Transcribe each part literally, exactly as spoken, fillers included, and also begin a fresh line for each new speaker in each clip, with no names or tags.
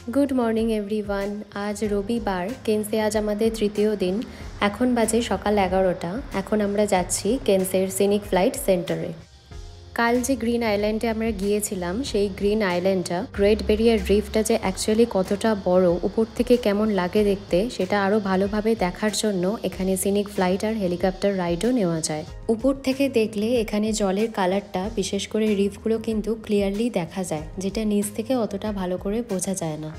Good morning everyone. आज रविवार, केन्से आज आमादेर तृतीय दिन। एखन बाजे सकाल एगारोटा। एखन आमरा जाচ্ছি केन्सेर सिनिक फ्लाइट सेंटारे। কাল যে গ্রিন আইল্যান্ডে আমরা গিয়েছিলাম সেই গ্রিন আইল্যান্ডটা গ্রেট ব্যারিয়ার রিফটা যে অ্যাকচুয়ালি কতটা বড়, উপর থেকে কেমন লাগে দেখতে, সেটা আরও ভালোভাবে দেখার জন্য এখানে সিনিক ফ্লাইট আর হেলিকপ্টার রাইডও নেওয়া যায়। উপর থেকে দেখলে এখানে জলের কালারটা, বিশেষ করে রিফগুলো কিন্তু ক্লিয়ারলি দেখা যায়, যেটা নিচ থেকে অতটা ভালো করে বোঝা যায় না।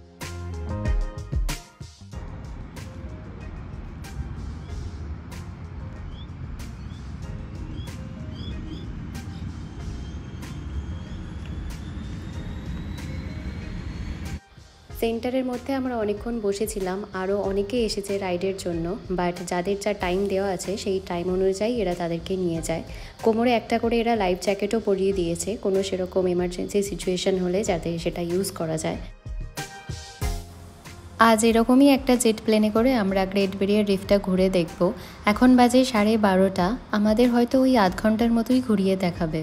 সেন্টারের মধ্যে আমরা অনেকক্ষণ বসেছিলাম, আরও অনেকে এসেছে রাইডের জন্য, বাট যাদের যা টাইম দেওয়া আছে সেই টাইম অনুযায়ী এরা তাদেরকে নিয়ে যায়। কোমরে একটা করে এরা লাইফ জ্যাকেটও পরিয়ে দিয়েছে, কোনো সেরকম এমার্জেন্সি সিচুয়েশন হলে যাতে সেটা ইউজ করা যায়। আজ এরকমই একটা জেট প্লেনে করে আমরা গ্রেট ব্যারিয়ার রিফটা ঘুরে দেখব। এখন বাজে সাড়ে বারোটা, আমাদের হয়তো ওই আধ ঘন্টার মতোই ঘুরিয়ে দেখাবে।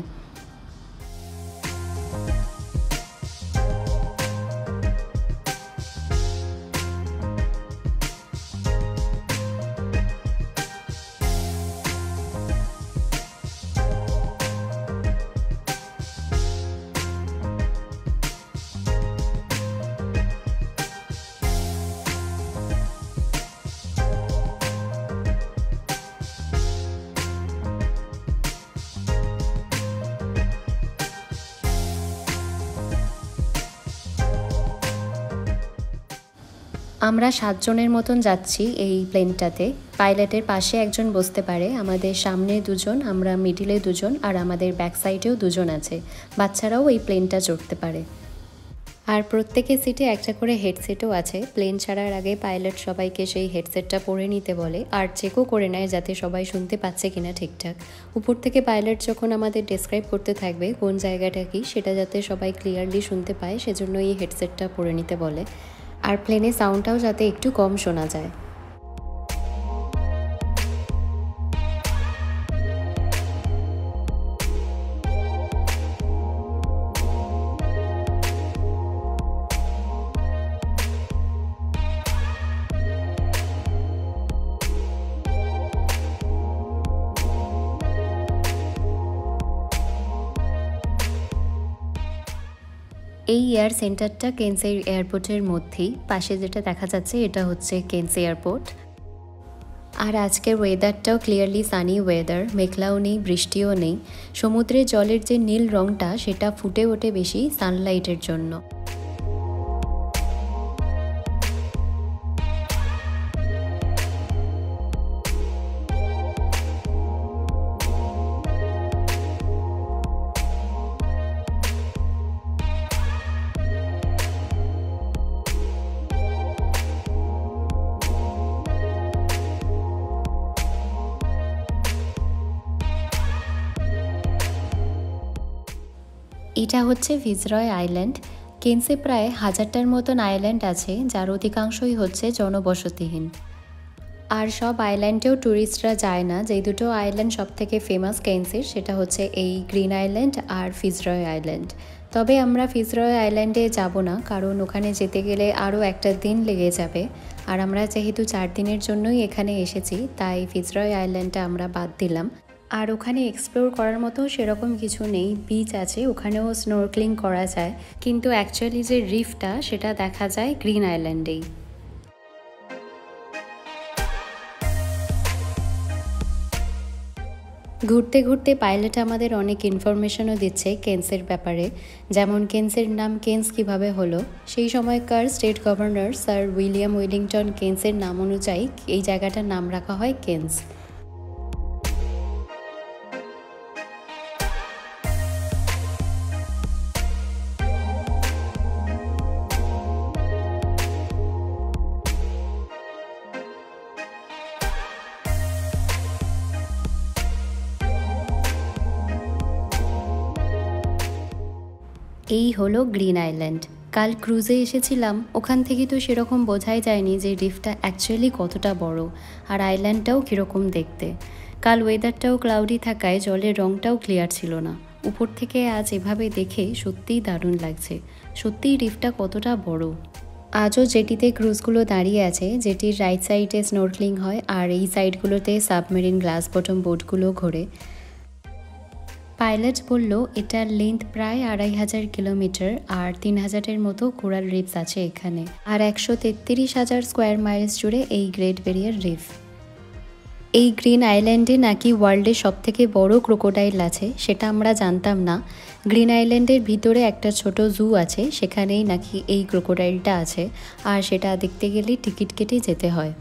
আমরা সাতজনের মতন যাচ্ছি এই প্লেনটাতে। পাইলটের পাশে একজন বসতে পারে, আমাদের সামনে দুজন, আমরা মিডিলে দুজন, আর আমাদের ব্যাক সাইডেও দুজন আছে। বাচ্চারাও এই প্লেনটা চড়তে পারে। আর প্রত্যেকের সিটে একটা করে হেডসেটও আছে। প্লেন ছাড়ার আগে পাইলট সবাইকে সেই হেডসেটটা পরে নিতে বলে, আর চেকও করে নেয় যাতে সবাই শুনতে পাচ্ছে কিনা ঠিকঠাক। উপর থেকে পাইলট যখন আমাদের ডেসক্রাইব করতে থাকবে কোন জায়গাটা কি, সেটা যাতে সবাই ক্লিয়ারলি শুনতে পায়, সেজন্য এই হেডসেটটা পরে নিতে বলে। আর প্লেনে সাউন্ডটাও যাতে একটু কম শোনা যায়। এই এয়ার সেন্টারটা কেন্স এয়ারপোর্টের মধ্যেই, পাশে যেটা দেখা যাচ্ছে এটা হচ্ছে কেন্স এয়ারপোর্ট। আর আজকের ওয়েদারটাও ক্লিয়ারলি সানি ওয়েদার, মেঘলাও নেই, বৃষ্টিও নেই। সমুদ্রের জলের যে নীল রঙটা সেটা ফুটে ওঠে বেশি সানলাইটের জন্য। এটা হচ্ছে ভিসরয় আইল্যান্ড। কেন্সে প্রায় হাজারটার মতন আইল্যান্ড আছে, যার অধিকাংশই হচ্ছে জনবসতিহীন। আর সব আইল্যান্ডেও ট্যুরিস্টরা যায় না। যেই দুটো আইল্যান্ড সব থেকে ফেমাস কেন্সের, সেটা হচ্ছে এই গ্রিন আইল্যান্ড আর ভিসরয় আইল্যান্ড। তবে আমরা ভিসরয় আইল্যান্ডে যাব না, কারণ ওখানে যেতে গেলে আরও একটা দিন লেগে যাবে। আর আমরা যেহেতু চার দিনের জন্যই এখানে এসেছি, তাই ভিসরয় আইল্যান্ডটা আমরা বাদ দিলাম। আর ওখানে এক্সপ্লোর করার মতো সেরকম কিছু নেই। বিচ আছে, ওখানেও স্নোরক্লিং করা যায়, কিন্তু অ্যাকচুয়ালি যে রিফটা সেটা দেখা যায় গ্রিন আইল্যান্ডেই। ঘুরতে ঘুরতে পাইলট আমাদের অনেক ইনফরমেশনও দিচ্ছে কেন্সের ব্যাপারে, যেমন কেন্সের নাম কেন্স কিভাবে হলো। সেই সময়কার state governor sir William Wellington কেন্সের নাম অনুযায়ী এই জায়গাটার নাম রাখা হয় কেন্স। এই হলো গ্রিন আইল্যান্ড। কাল ক্রুজে এসেছিলাম, ওখান থেকে তো সেরকম বোঝাই যায়নি যে রিফটা অ্যাকচুয়ালি কতটা বড়, আর আইল্যান্ডটাও কীরকম দেখতে। কাল ওয়েদারটাও ক্লাউডি থাকায় জলের রঙটাও ক্লিয়ার ছিল না। উপর থেকে আজ এভাবে দেখে সত্যিই দারুণ লাগছে। সত্যিই রিফটা কতটা বড়। আজও জেটিতে ক্রুজগুলো দাঁড়িয়ে আছে, জেটির রাইট সাইডে স্নোরকেলিং হয় আর এই সাইডগুলোতে সাবমেরিন গ্লাস বটম বোটগুলো ঘোরে। পাইলট বলল এটার লেন্থ প্রায় আড়াই হাজার কিলোমিটার আর তিন হাজারের মতো কোরাল রিফস আছে এখানে, আর একশো তেত্রিশ হাজার স্কোয়ার মাইলস জুড়ে এই গ্রেট ব্যারিয়ার রিফ। এই গ্রিন আইল্যান্ডে নাকি ওয়ার্ল্ডের সবথেকে বড় ক্রোকোডাইল আছে, সেটা আমরা জানতাম না। গ্রিন আইল্যান্ডের ভিতরে একটা ছোট জু আছে, সেখানেই নাকি এই ক্রোকোডাইলটা আছে, আর সেটা দেখতে গেলে টিকিট কেটে যেতে হয়।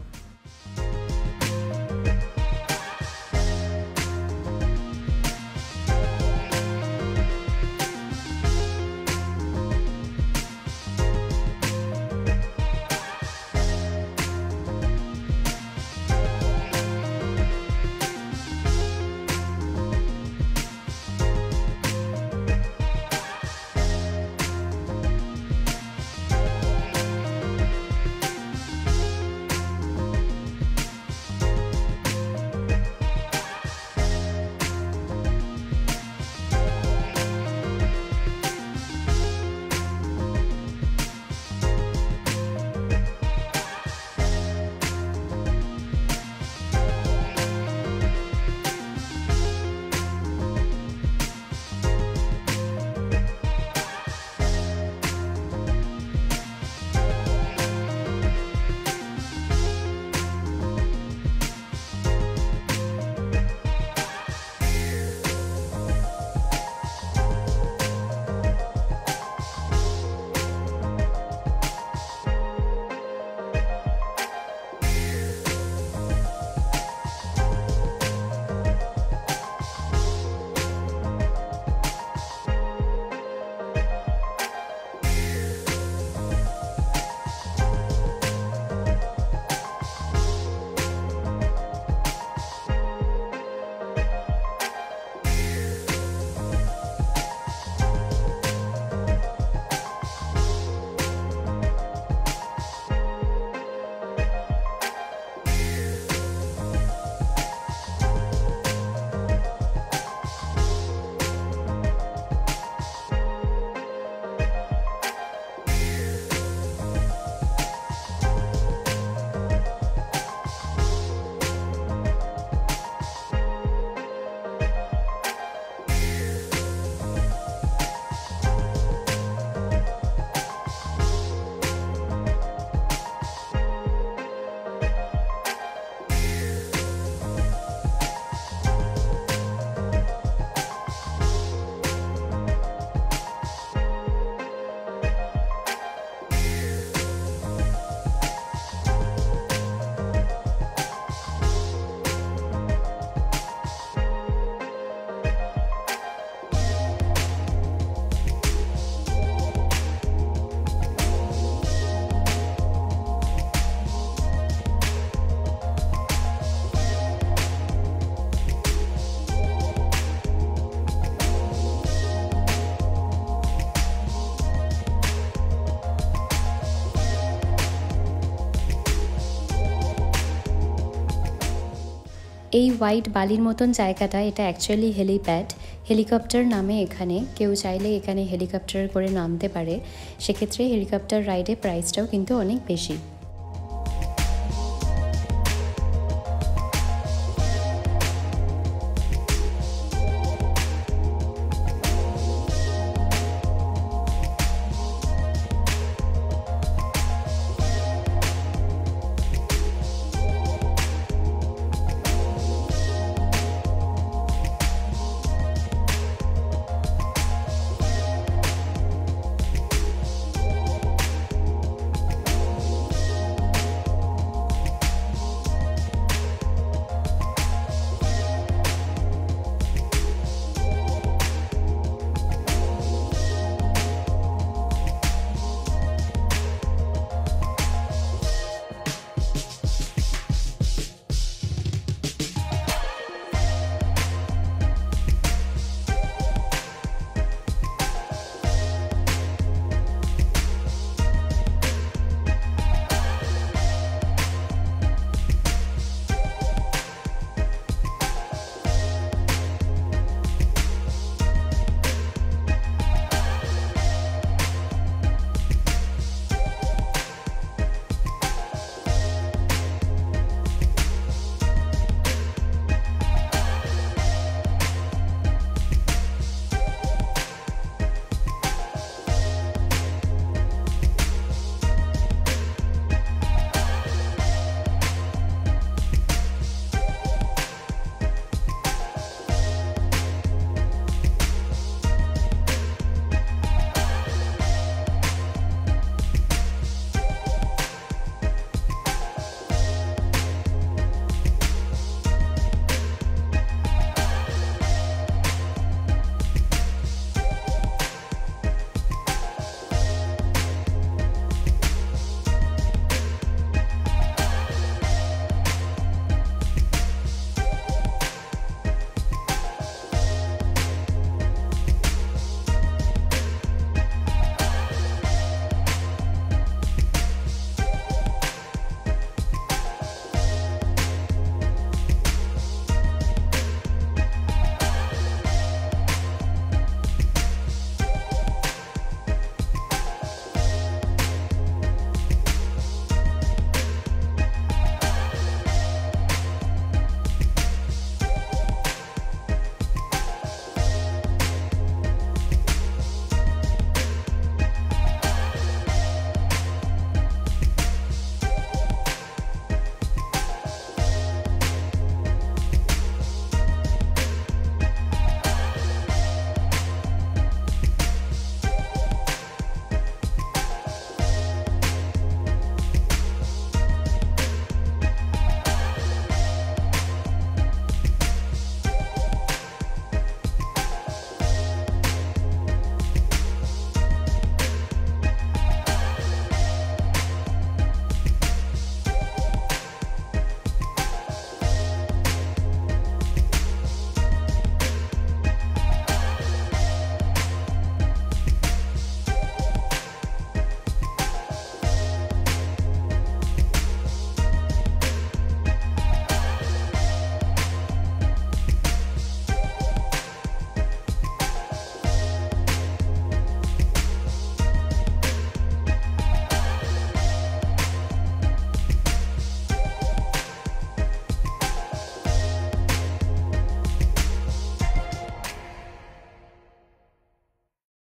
এই হোয়াইট বালির মতন জায়গাটা, এটা অ্যাকচুয়ালি হেলিপ্যাড, হেলিকপ্টার নামে এখানে। কেউ চাইলে এখানে হেলিকপ্টার করে নামতে পারে, সেক্ষেত্রে হেলিকপ্টার রাইডে প্রাইসটাও কিন্তু অনেক বেশি।